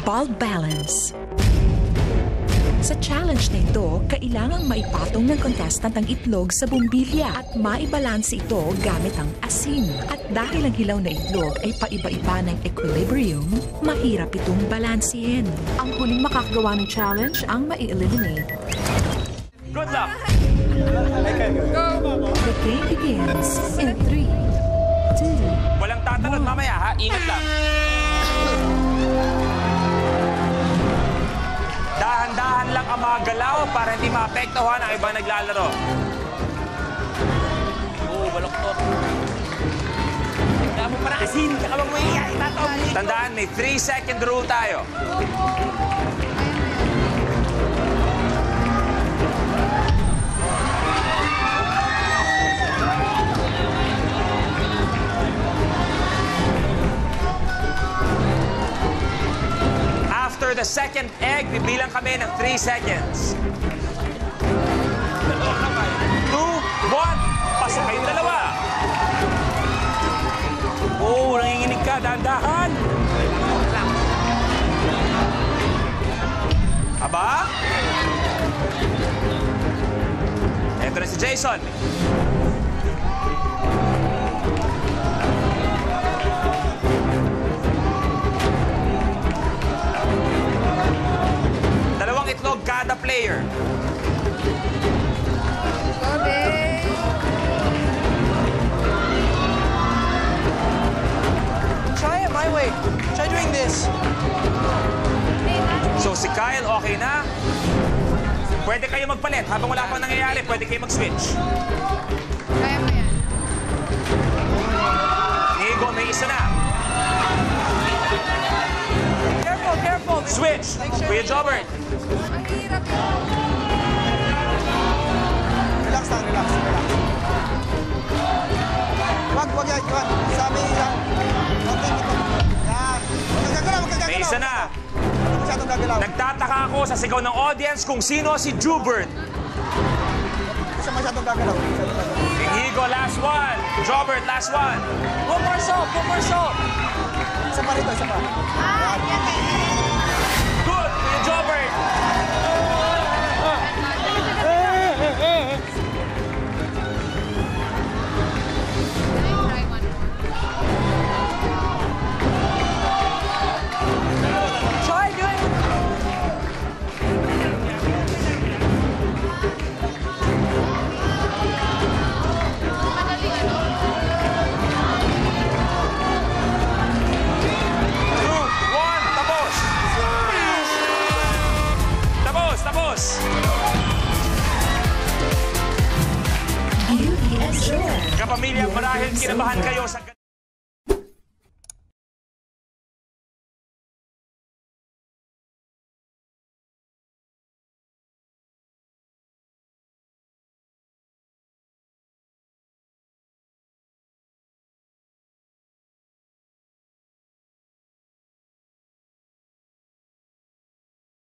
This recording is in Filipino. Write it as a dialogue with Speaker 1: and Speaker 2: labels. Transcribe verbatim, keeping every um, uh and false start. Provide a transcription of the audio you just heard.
Speaker 1: ball balance. Sa challenge na ito, kailangang maipatong ng contestant ang itlog sa bumbilya at maibalanse ito gamit ang asin. At dahil ang hilaw na itlog ay paiba-iba ng equilibrium, mahirap itong balansehin. Ang huling makakagawa ng challenge ang mai-eliminate.
Speaker 2: Good luck!
Speaker 1: The game begins in three, two,
Speaker 2: Walang tatanod mamaya ha, ingat lang. Dahan-dahan lang ang mga galaw para hindi maapektuhan ang ibang naglalaro. Oo, baloktot. Tanda mo para asin, kakabang mo iyan, itatawag mo. Tandaan, may three second rule tayo. After the second egg, bibilang kami ng three seconds. two, one, pasok kayong dalawa. Oh, nanginginig ka, dahan-dahan. Aba? Ito na si Jason. Itlog kada player.
Speaker 3: Okay.
Speaker 4: Try it my way. Try doing this.
Speaker 2: So si Kyle, okay na? Pwede kayo magpalit. Habang wala pang nangyayari, pwede kayo mag-switch.
Speaker 3: Kaya mo yan.
Speaker 2: Nigo, may isa na.
Speaker 4: Careful, careful.
Speaker 2: Switch. Kuya Jobert.
Speaker 3: Ang hirap yun.
Speaker 4: Relax lang, relax, relax. Wag, wag yan, wag. Sabi yan. Okay, ito. Yan. Huwag kang gagalaw, huwag kang gagalaw.
Speaker 2: May isa na.
Speaker 4: Huwag masyadong gagalaw.
Speaker 2: Nagtataka ako sa sigaw ng audience kung sino si Jubert.
Speaker 4: Huwag siya masyadong gagalaw. Masyadong gagalaw.
Speaker 2: Inigo, last one. Jobert, last one.
Speaker 4: One more soap, one more soap. Isa pa rito, isa pa.
Speaker 3: Ah, yan kayo.
Speaker 2: Good, Kuya Jobert.
Speaker 3: Try one more.
Speaker 4: Try doing it.
Speaker 3: Madaling ano?
Speaker 2: Two, one, tapos. Tapos, tapos.
Speaker 1: beauty and joy.
Speaker 2: Kapamilya, marahil kinabahan kayo sa...